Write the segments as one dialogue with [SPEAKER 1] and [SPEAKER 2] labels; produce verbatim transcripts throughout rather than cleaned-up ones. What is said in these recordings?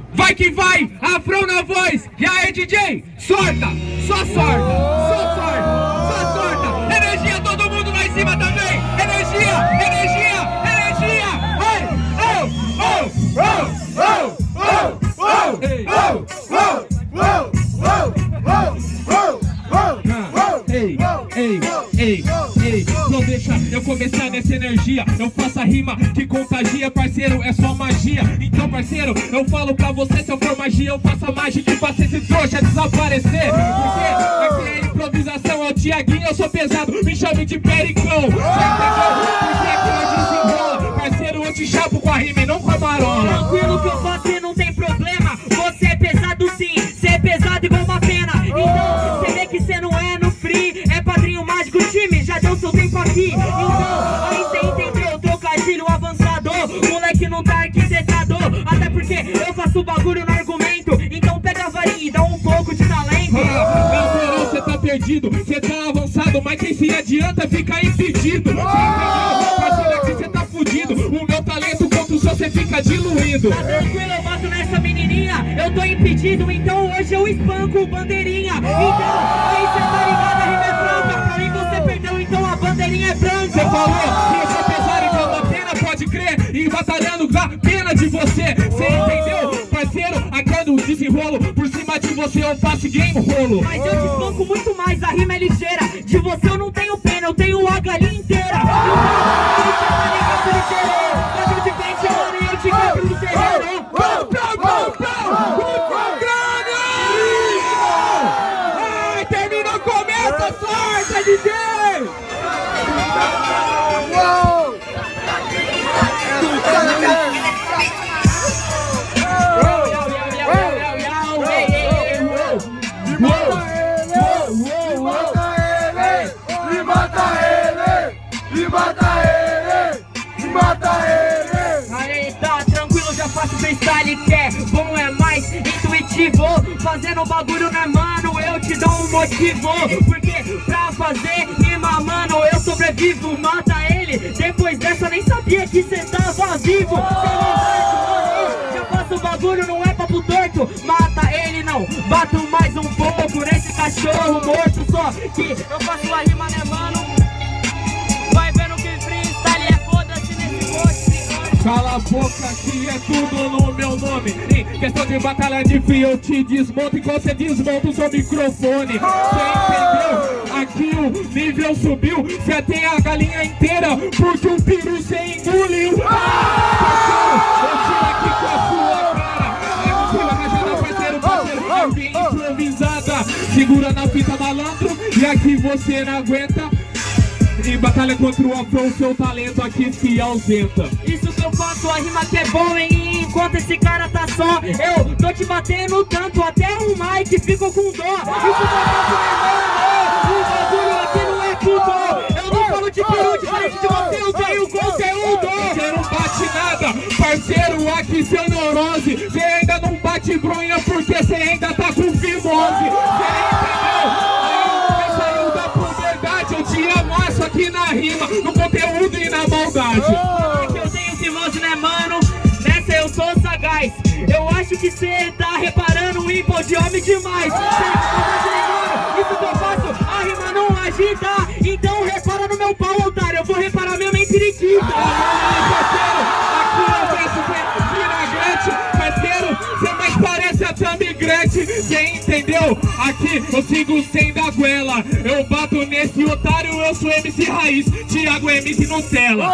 [SPEAKER 1] Vai que vai, Afrão na voz. E aí, D J, sorta, só sorta, só sorta, só sorta. Energia, todo mundo lá em cima também. Energia, energia, energia. Ei, oh, oh, oh, oh, oh, oh, ei, oh, oh, oh, oh, oh, oh, oh, ei, ei, ei, ei, não deixa eu começar nessa energia. Eu faço a rima que contagia, parceiro, é só magia. Então, parceiro, eu falo pra você, se eu for magia, eu faço a mágica e faço esse trouxa desaparecer. Porque aqui é improvisação, é o Tiaguinho, eu sou pesado, me chame de Pericão. Já entendeu? Porque aqui eu desenrola, parceiro, eu te chapo com a rima e não com a marola.
[SPEAKER 2] Tranquilo que eu faço e não tem problema. Você é pesado sim, você é pesado igual uma pena. Então, você vê que você não é no free, é padrinho mágico, time, já deu seu tempo aqui. Então, aí você entendeu, trocadilho avançado, moleque não tá arquitetado. Até porque eu faço bagulho no argumento. Então pega a varinha e dá um pouco de talento.
[SPEAKER 1] Ah, meu verão, cê tá perdido, cê tá avançado, mas quem se adianta fica impedido. Cê entendeu? Parceiro, aqui cê tá fudido, o meu talento contra o seu cê fica diluído.
[SPEAKER 2] Tá tranquilo, eu bato nessa menininha, eu tô impedido, então hoje eu espanco bandeirinha. Então, aí cê tá ligado, a rima é franca, pra mim você perdeu, então a bandeirinha é branca.
[SPEAKER 1] Cê falou que esse pesado e vale a pena, pode crer, e batalhando dá pena de você. Cê entendeu, parceiro? Aqui é do desenrolo, por cima de você eu faço game rolo.
[SPEAKER 2] Mas eu te espanco muito mais, a rima é ligeira. De você eu não tenho pena, eu tenho a galinha inteira. Então, cê tá ligado, ligeiro, bateu de frente, mano, e eu te quebro no terreiro.
[SPEAKER 1] Ai, terminou, começa, sorte, D J!
[SPEAKER 2] Aí tá tranquilo, já faço freestyle que é bom, é mais intuitivo. Fazendo bagulho, né, mano, eu te dou um motivo. Porque pra fazer rima, mano, eu sobrevivo. Mata ele, depois dessa nem sabia que cê tava vivo. Cê não vai, já faço bagulho, não é papo torto. Mata ele não, bato mais um pouco nesse cachorro morto. Só que eu faço a rima, né, mano. Vai vendo que freestyle é foda-se nesse monte.
[SPEAKER 1] Cala a boca que é tudo no meu nome. Em questão de batalha de frio eu te desmonto igual você desmonta o seu microfone. Cê entendeu? Aqui o nível subiu. Cê tem a galinha inteira porque o peru cê engoliu. Ah! Eu tiro aqui com a sua cara. É mentira, rajada, parceiro, parceiro. É bem improvisada. Segura na fita, malandro. E aqui você não aguenta. Em batalha contra o Afrão, seu talento aqui se ausenta.
[SPEAKER 2] Isso que eu faço, a rima que é bom, hein? Enquanto esse cara tá só, eu tô te batendo tanto, até o Mike ficou com dó. Isso que eu faço, meu irmão, o bagulho aqui não é tudo. Eu não falo de peru, diferente de você, eu tenho conteúdo.
[SPEAKER 1] Você não bate nada, parceiro, aqui seu neurose. Você ainda não bate bronha porque você ainda tá com fimose. Você entendeu? Eu te amasso aqui na rima, no conteúdo e na maldade.
[SPEAKER 2] Oh, que eu tenho fimose, né, mano? Nessa eu sou sagaz. Eu acho que cê tá reparando o impo de homem demais. Cê, isso que eu faço, a rima não agita. Então repara no meu pau, otário. Eu vou reparar mesmo em periquita.
[SPEAKER 1] Ah, parceiro, aqui eu penso que vinagrete. Parceiro, cê mais parece a Tamigrete. Cê entendeu? Aqui eu sigo sem da goela. Eu bato nesse otário, eu sou M C Raiz, Thiago M C Nutella.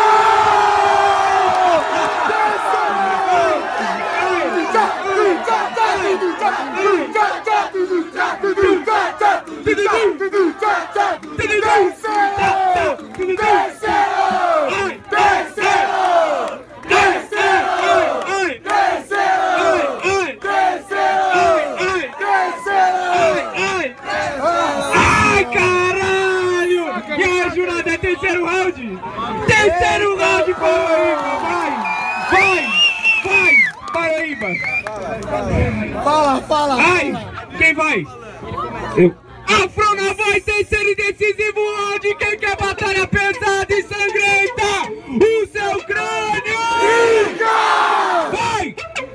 [SPEAKER 1] Ai, caralho! E aí, jurado, é terceiro round? Terceiro round, Paraíba! Vai! Vai! Vai! Paraíba!
[SPEAKER 3] Fala, fala!
[SPEAKER 1] Ai! Quem vai? Eu. Afrão na voz, terceiro e decisivo round. Quem quer batalha pesada e sangrenta? O seu crânio! Vai!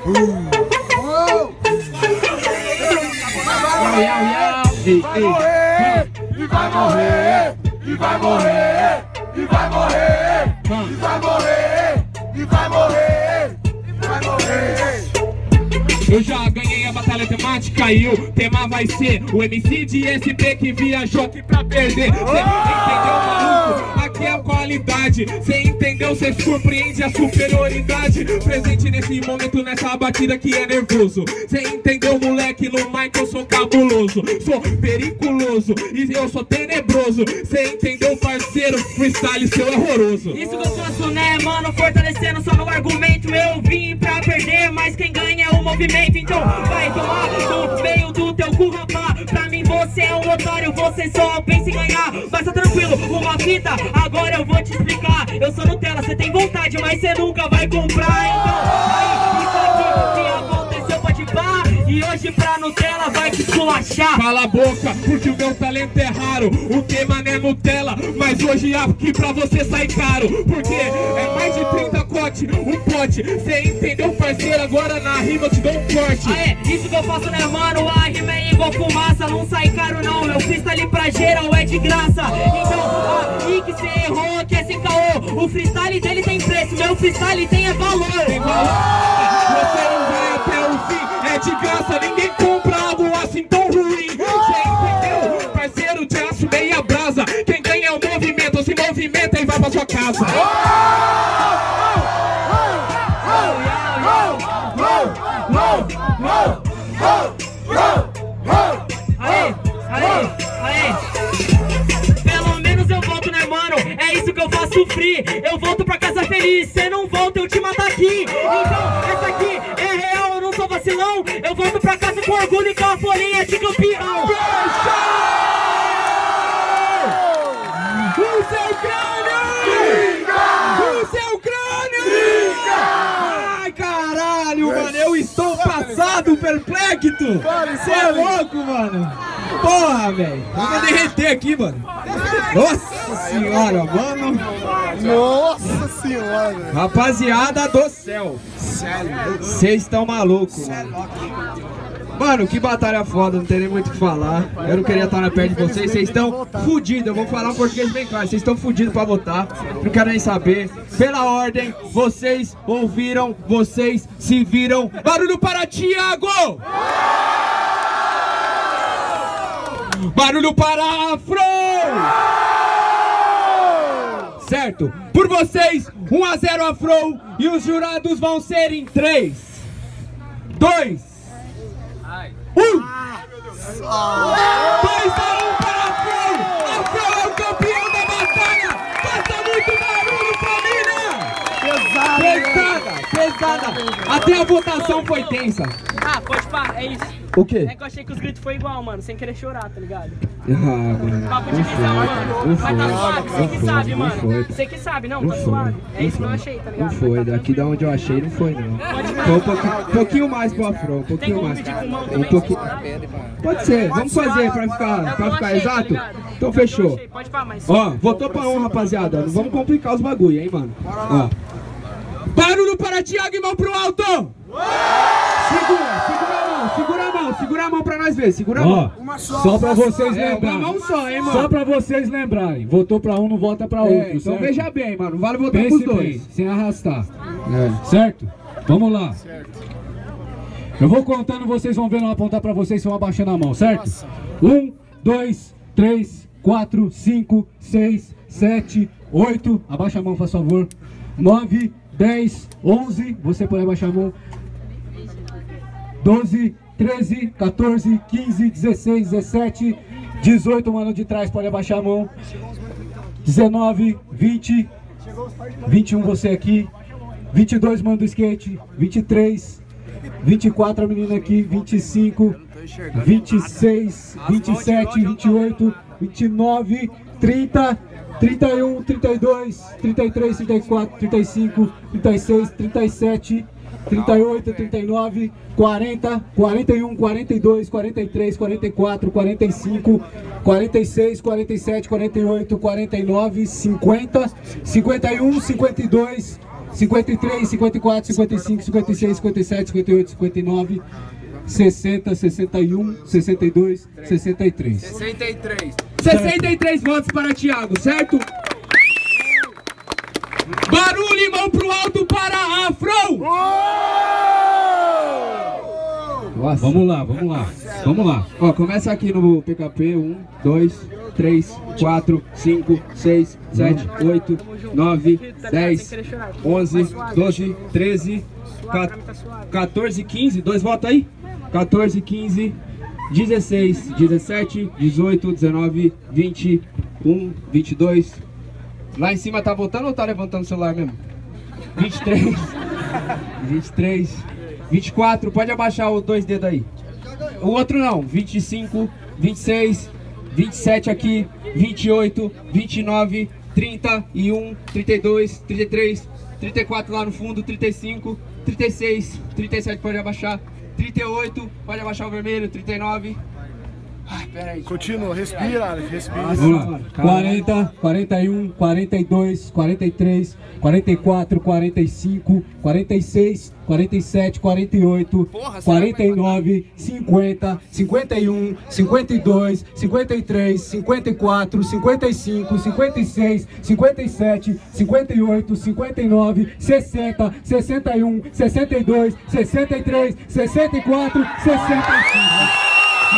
[SPEAKER 3] E vai morrer, e vai morrer, e vai morrer, e vai morrer, e vai morrer, e vai morrer, e vai morrer.
[SPEAKER 1] Eu já ganhei a batalha temática e o tema vai ser o M C de S P que viajou aqui pra perder. Cê entendeu, maluco? Aqui é a qualidade. Cê entendeu? Cê surpreende a superioridade. Presente nesse momento, nessa batida que é nervoso. Cê entendeu, moleque? No mic eu sou cabuloso, sou periculoso e eu sou tenebroso. Cê entendeu, parceiro? Freestyle seu é horroroso.
[SPEAKER 2] Isso que eu faço, né, mano? Fortalecendo só no argumento. Eu vim pra perder, mas quem ganha é o movimento. Então vai tomar no meio do teu cu, rapá. Pra mim você é um otário, você só pensa em ganhar. Mas tá tranquilo, uma fita, agora eu vou te explicar. Eu sou Nutella, você tem vontade, mas você nunca vai comprar. Então, aí, isso aqui que aconteceu pode pá. E hoje pra Nutella vai te esculachar.
[SPEAKER 1] Cala a boca, porque o meu talento é raro. O tema não é Nutella, mas hoje aqui pra você sai caro. Porque é mais de trinta cote, um pote. Cê entendeu, parceiro? Agora na rima eu te dou um corte.
[SPEAKER 2] Ah, é, isso que eu faço, né, mano? A rima é igual fumaça, não sai caro não. Eu freestyle pra geral é de graça. Então, aí que cê errou, que é sem caô. O freestyle dele tem preço, meu freestyle tem é valor.
[SPEAKER 1] Tem valor. Você não vai até o fim, é de graça. Ninguém compra algo assim tão ruim. Cê entendeu? Parceiro de aço, meia brasa. Quem ganha é o movimento, se movimenta e vai pra sua casa.
[SPEAKER 2] Aê, aê, aê. Pelo menos eu volto, né, mano? É isso que eu faço free. Eu volto pra casa feliz. Cê não volta, eu te mato aqui. Então, essa aqui é real, eu não sou vacilão. Eu volto pra casa com orgulho e com a folhinha de campeão.
[SPEAKER 1] O seu crânio! O seu crânio! Ai, caralho, mano, eu estou passado, perplexo! Você é louco, mano! Porra, velho! Eu vou derreter aqui, mano! Nossa senhora, mano!
[SPEAKER 3] Nossa senhora, velho!
[SPEAKER 1] Rapaziada do céu! Vocês estão malucos, mano! Mano, que batalha foda, não tem nem muito o que falar. Eu não queria estar na perto de vocês, vocês estão fudidos. Eu vou falar um português bem claro, vocês estão fudidos pra votar. Não quero nem saber. Pela ordem, vocês ouviram, vocês se viram. Barulho para Thiago! Barulho para Afro! Certo? Por vocês, um a zero Afro. E os jurados vão ser em três, dois, um! dois a um para Afro! Afro é o campeão da batalha! Faça muito barulho, família! Pesada, pesada! Até a votação foi tensa.
[SPEAKER 2] Ah, pode pá, é isso.
[SPEAKER 1] O quê?
[SPEAKER 2] É que eu achei que os gritos foi igual, mano, sem querer chorar, tá ligado?
[SPEAKER 1] Ah, mano.
[SPEAKER 2] Papo de visão, mano. Mas tá suave, você que sabe, mano. Você que sabe, não, tá suave. É isso que eu achei, tá ligado?
[SPEAKER 1] Não foi, daqui da onde eu achei não foi, não. Foi um pouquinho, um pouquinho mais pro Afro, um pouquinho mais. Um pouquinho. Pode ser, vamos fazer pra ficar, pra ficar exato? Então fechou.
[SPEAKER 2] Pode pá, mas...
[SPEAKER 1] Ó, votou pra um, rapaziada. Não vamos complicar os bagulho, hein, mano. Ó. Barulho para Thiago e mão pro alto! Segura, segura a mão, segura a mão, segura a mão pra nós ver, segura a mão.
[SPEAKER 4] Ó, só pra vocês
[SPEAKER 1] É,
[SPEAKER 4] lembrarem.
[SPEAKER 1] uma mão só, hein, mano.
[SPEAKER 4] Só pra vocês lembrarem. Votou pra um, não vota pra outro.
[SPEAKER 1] É, então
[SPEAKER 4] certo?
[SPEAKER 1] veja bem, mano, vale votar
[SPEAKER 4] Pense
[SPEAKER 1] pros dois.
[SPEAKER 4] bem, sem arrastar.
[SPEAKER 1] É.
[SPEAKER 4] Certo? Vamos lá. Eu vou contando, vocês vão vendo, eu apontar pra vocês, vão abaixando a mão, certo? Um, dois, três, quatro, cinco, seis, sete, oito. Abaixa a mão, faz favor. Nove, dez, onze. Você pode abaixar a mão. doze, treze, quatorze, quinze, dezesseis, dezessete, dezoito, mano de trás, pode abaixar a mão. dezenove, vinte, vinte e um você aqui, vinte e dois, mano do skate, vinte e três, vinte e quatro a menina aqui, vinte e cinco, vinte e seis, vinte e sete, vinte e oito, vinte e nove, trinta, trinta e um, trinta e dois, trinta e três, trinta e quatro, trinta e cinco, trinta e seis, trinta e sete, trinta e oito, trinta e nove, quarenta, quarenta e um, quarenta e dois, quarenta e três, quarenta e quatro, quarenta e cinco, quarenta e seis, quarenta e sete, quarenta e oito, quarenta e nove, cinquenta, cinquenta e um, cinquenta e dois, cinquenta e três, cinquenta e quatro, cinquenta e cinco, cinquenta e seis, cinquenta e sete, cinquenta e oito, cinquenta e nove, sessenta, sessenta e um, sessenta e dois, sessenta e três.
[SPEAKER 3] sessenta e três.
[SPEAKER 1] sessenta e três votos para Thiago, certo? Barulho e mão pro alto para Afro!
[SPEAKER 4] Nossa.
[SPEAKER 1] Vamos lá, vamos lá, vamos lá. Ó, começa aqui no P K P. um, dois, três, quatro, cinco, seis, sete, oito, nove, dez, onze, doze, treze, quatorze, quinze. Dois votos aí? quatorze, quinze, dezesseis, dezessete, dezoito, dezenove, vinte, um, vinte e dois. Lá em cima tá votando ou tá levantando o celular mesmo? vinte e três, vinte e três, vinte e quatro, pode abaixar os dois dedos aí. O outro não, vinte e cinco, vinte e seis, vinte e sete aqui, vinte e oito, vinte e nove, trinta e um, trinta e dois, trinta e três, trinta e quatro lá no fundo, trinta e cinco, trinta e seis, trinta e sete pode abaixar, trinta e oito, pode abaixar o vermelho, trinta e nove. Ai, peraí.
[SPEAKER 3] Continua, respira, Alex, respira.
[SPEAKER 4] Vamos lá. quarenta, quarenta e um, quarenta e dois, quarenta e três, quarenta e quatro, quarenta e cinco, quarenta e seis, quarenta e sete, quarenta e oito, quarenta e nove, cinquenta, cinquenta e um, cinquenta e dois, cinquenta e três, cinquenta e quatro, cinquenta e cinco, cinquenta e seis, cinquenta e sete, cinquenta e oito, cinquenta e nove, sessenta, sessenta e um, sessenta e dois, sessenta e três, sessenta e quatro, sessenta e cinco.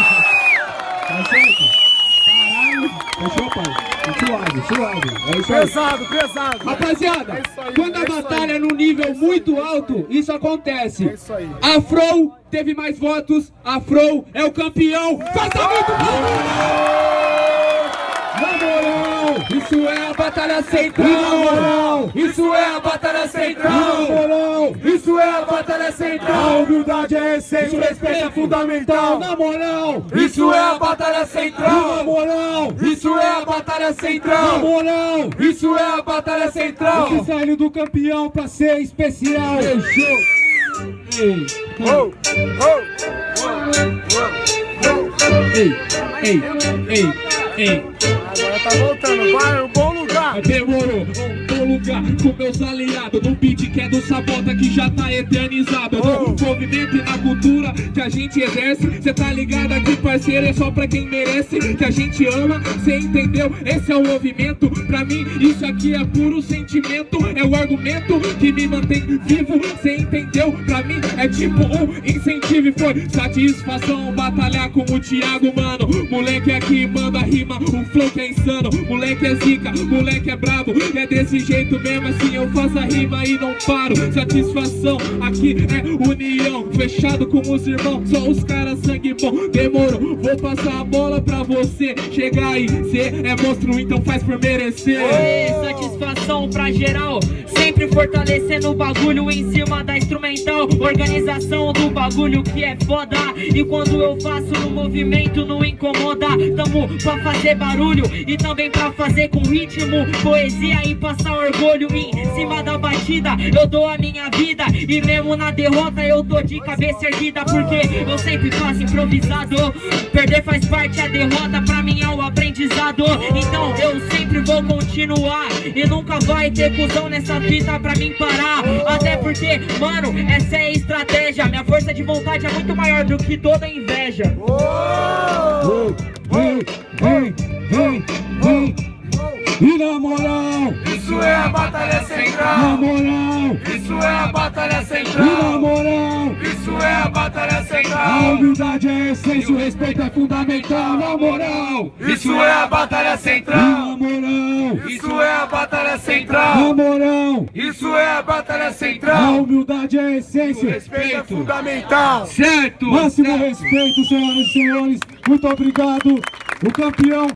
[SPEAKER 4] Tá certo? Caralho! Fechou, pai? Suave, suave. É isso aí.
[SPEAKER 3] Pesado, pesado.
[SPEAKER 1] Rapaziada,
[SPEAKER 3] É isso aí,
[SPEAKER 1] quando
[SPEAKER 3] é
[SPEAKER 1] a
[SPEAKER 3] isso
[SPEAKER 1] batalha
[SPEAKER 3] aí.
[SPEAKER 1] é num nível muito alto, isso acontece.
[SPEAKER 3] É isso aí.
[SPEAKER 1] Afro teve mais votos, Afro é o campeão. Faça muito barulho! Na moral, isso é a batalha central.
[SPEAKER 4] Na moral,
[SPEAKER 1] isso é a batalha central.
[SPEAKER 4] Na moral,
[SPEAKER 1] isso é a batalha
[SPEAKER 4] a
[SPEAKER 1] central.
[SPEAKER 4] humildade é essência, o respeito é fundamental. Na moral,
[SPEAKER 1] Isso é a batalha
[SPEAKER 4] na
[SPEAKER 1] central.
[SPEAKER 4] moral,
[SPEAKER 1] Isso é a batalha
[SPEAKER 4] na
[SPEAKER 1] central.
[SPEAKER 4] moral.
[SPEAKER 1] Isso é a batalha central.
[SPEAKER 4] O que saiu do campeão pra ser especial. Fechou. Ei,
[SPEAKER 3] Oh, oh,
[SPEAKER 1] ei, ei, ei, ei.
[SPEAKER 3] agora tá voltando, vai, um bom lugar.
[SPEAKER 1] Demorou, um bom lugar com meus aliados. No beat que é do Sabota que já tá eternizado. No movimento e na cultura que a gente exerce. Cê tá ligado aqui, parceiro, é só pra quem merece. Que a gente ama, cê entendeu? Esse é o movimento. Pra mim, isso aqui é puro sentimento. É o argumento que me mantém vivo. Cê entendeu? Pra mim é tipo um incentivo. E foi satisfação batalhar com o Thiago, mano. Moleque aqui manda rima, o flow que é insano. Moleque é zica, moleque é brabo. E é desse jeito mesmo, assim eu faço a rima e não paro. Satisfação aqui é união. Fechado com os irmãos, só os caras sangue bom. Demorou, vou passar a bola pra você. Chega aí, cê é monstro, então faz por merecer.
[SPEAKER 2] Oi, satisfação pra geral, sempre fortalecendo o bagulho em cima da instrumental. Organização do bagulho que é foda. E quando eu faço no movimento não incomoda. Tamo pra fazer barulho e também pra fazer com ritmo, poesia e passar orgulho. Em cima da batida eu dou a minha vida. E mesmo na derrota eu tô de cabeça erguida. Porque eu sempre faço improvisado. Perder faz parte, a derrota pra mim é o aprendizado. Então eu sempre vou continuar. E nunca vai ter cuzão nessa fita pra mim parar. Até porque, mano, essa é a estratégia. Minha força de vontade é muito maior do que toda inveja.
[SPEAKER 4] Vem, vem, vem, vem. E na moral,
[SPEAKER 3] Isso é a batalha
[SPEAKER 4] na
[SPEAKER 3] central.
[SPEAKER 4] moral,
[SPEAKER 3] Isso é a batalha
[SPEAKER 4] e na
[SPEAKER 3] central.
[SPEAKER 4] moral.
[SPEAKER 3] Isso é a batalha
[SPEAKER 4] A
[SPEAKER 3] central.
[SPEAKER 4] humildade é essência, o respeito é fundamental. Na moral,
[SPEAKER 3] Isso é a batalha
[SPEAKER 4] na
[SPEAKER 3] central.
[SPEAKER 4] moral,
[SPEAKER 3] Isso é a batalha
[SPEAKER 4] na
[SPEAKER 3] central.
[SPEAKER 4] moral.
[SPEAKER 3] Isso é a batalha
[SPEAKER 4] A
[SPEAKER 3] central.
[SPEAKER 4] humildade é essência.
[SPEAKER 3] Respeito é fundamental.
[SPEAKER 1] Certo!
[SPEAKER 4] Máximo
[SPEAKER 1] certo.
[SPEAKER 4] respeito, senhoras e senhores. Muito obrigado. O campeão